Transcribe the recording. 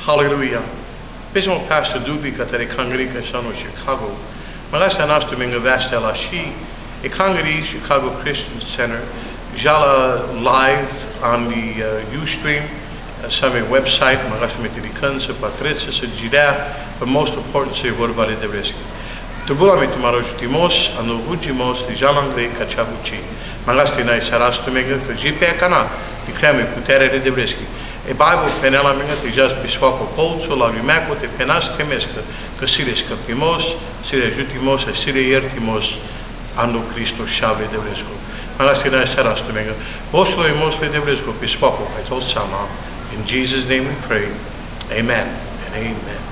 Hallelujah. Pessoal, Pastor Dubi, catare congregação no Chicago. Mas esta nossa domingo veste ela aqui. E congregação Chicago Christian Center já live on the Ustream, some website. Mas me dedicança para crescer se girar. But most important, se vorbare de vreski. Tubulamente marojutimos, anu ujimos de jalangre kachabuchi. Mas na saras domingo que jipe cana. De creme putere de vreski. E Bible penela minha te just biswapo polso la rimaco te penas temesca que sires capimos, sires jutimos e sires yertimos anu Cristo chave de bresco. Malastina saras domingo. Mostly de bresco biswapo kai sama. In Jesus' name we pray. Amen and amen.